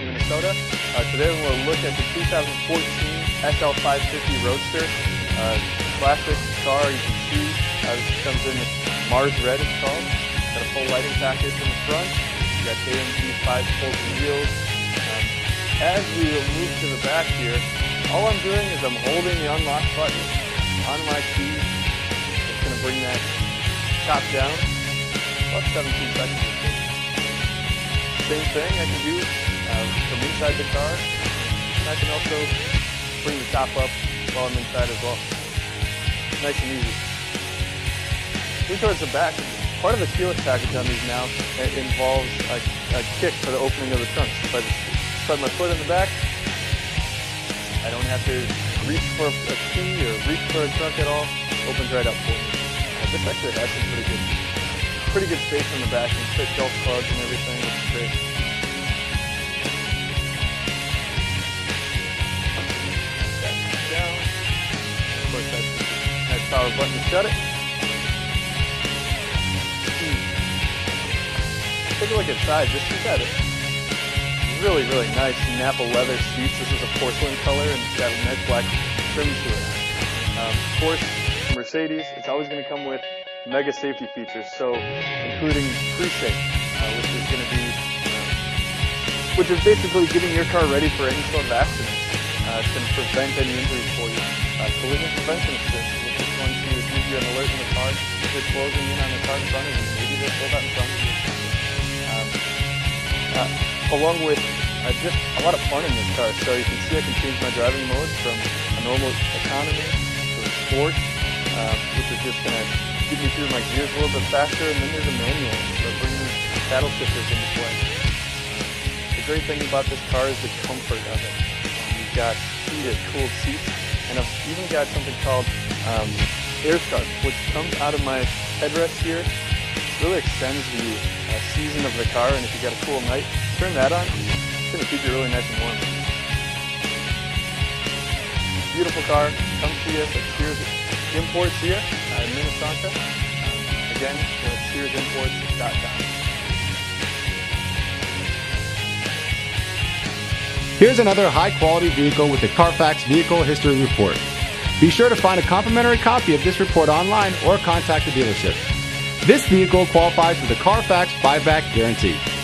Minnesota. Today we're going to look at the 2014 SL550 Roadster. Classic car, you can see this comes in Mars Red, it's called. Got a full lighting package in the front. You got AMG 5-spoke wheels. As we move to the back here, all I'm doing is I'm holding the unlock button on my keys. It's going to bring that top down, about 17 seconds or so. Same thing I can do from inside the car. And I can also bring the top up while I'm inside as well. Nice and easy. Moving towards the back, part of the keyless package on these now involves a kick for the opening of the trunk. So if I just put my foot in the back, I don't have to reach for a key or reach for a trunk at all. Opens right up for me. This actually has some pretty good space in the back and fit golf clubs and everything, which is great. Down. Of course, that's a nice power button to shut it. Take a look inside. This has got really nice Napa leather seats. This is a porcelain color and it's got a nice black trim to it. Of course, Mercedes, it's always going to come with mega safety features, so including pre-safe, which is basically getting your car ready for any sort of accident. It's going to prevent any injuries for you. Collision prevention assist, which is going to give you an alert in the car if they're closing in on the car in front of you. Maybe they're pulled out in front of you. Along with just a lot of fun in this car. So you can see I can change my driving modes from a normal economy to a sport, which is just going to get me through my gears a little bit faster. And then there's a manual, so bringing paddle shifters into play. The great thing about this car is the comfort of it. You've got heated, cooled seats, and I've even got something called AirScarf, which comes out of my headrest here. Really extends the season of the car, and if you got a cool night, turn that on. It's going to keep you really nice and warm. Beautiful car. Come see us at Sears Imports here in Minnesota. Again, we're at SearsImports.com. Here's another high-quality vehicle with the Carfax Vehicle History Report. Be sure to find a complimentary copy of this report online or contact the dealership. This vehicle qualifies for the Carfax Buyback Guarantee.